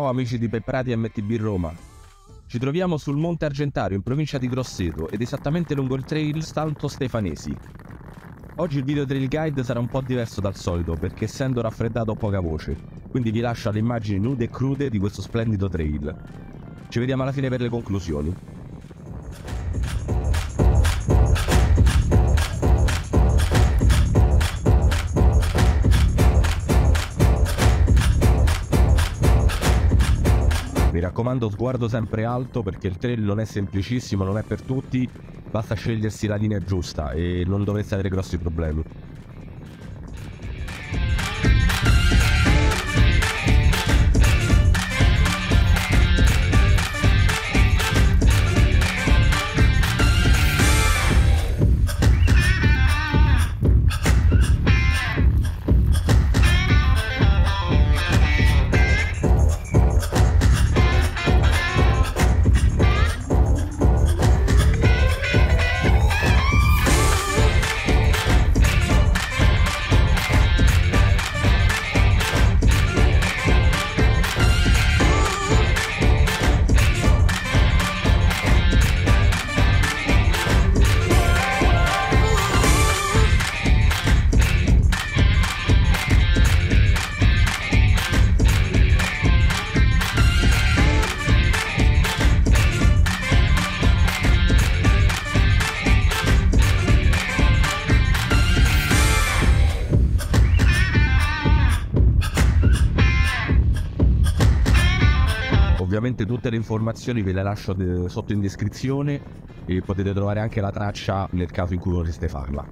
Ciao amici di Pepprati MTB Roma. Ci troviamo sul Monte Argentario in provincia di Grosseto ed esattamente lungo il trail Santo Stefanesi. Oggi il video trail guide sarà un po' diverso dal solito perché essendo raffreddato ho poca voce, quindi vi lascio alle immagini nude e crude di questo splendido trail. Ci vediamo alla fine per le conclusioni. Mi raccomando, sguardo sempre alto perché il trail non è semplicissimo, non è per tutti, basta scegliersi la linea giusta e non dovreste avere grossi problemi. Ovviamente tutte le informazioni ve le lascio sotto in descrizione e potete trovare anche la traccia nel caso in cui vorreste farla.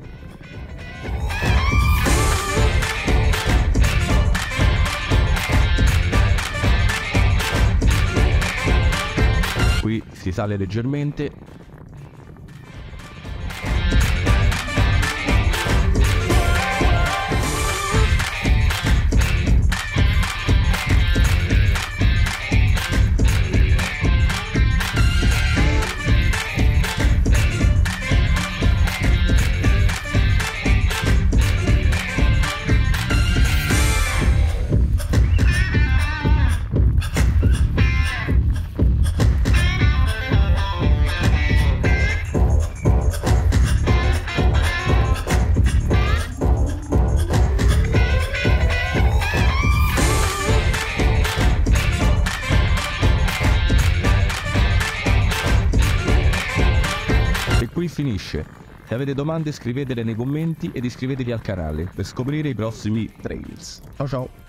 Qui si sale leggermente. Qui finisce. Se avete domande scrivetele nei commenti ed iscrivetevi al canale per scoprire i prossimi trails. Ciao ciao!